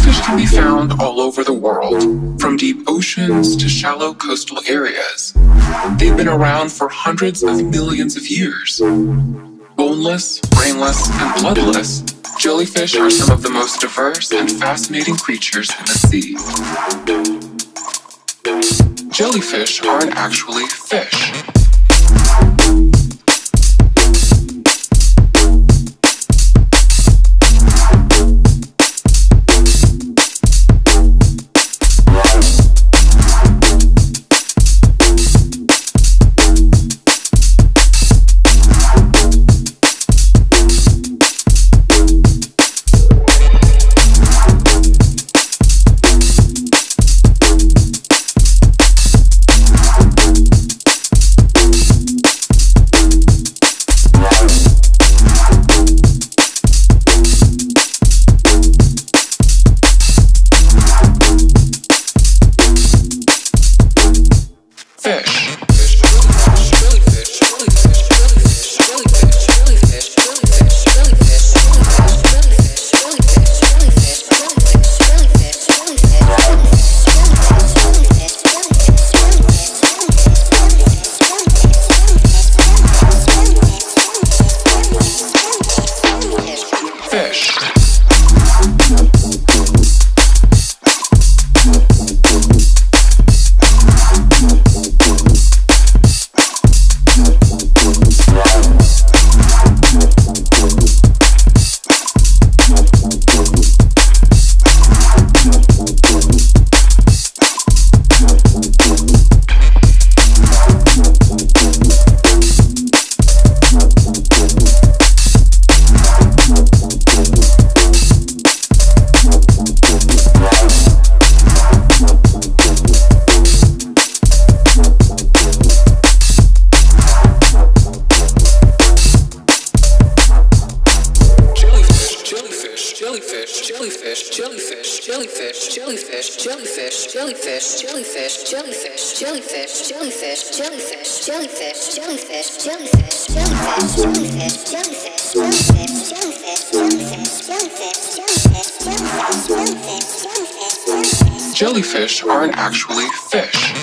Jellyfish can be found all over the world, from deep oceans to shallow coastal areas. They've been around for hundreds of millions of years. Boneless, brainless, and bloodless, jellyfish are some of the most diverse and fascinating creatures in the sea. Jellyfish aren't actually fish. Jellyfish aren't actually fish.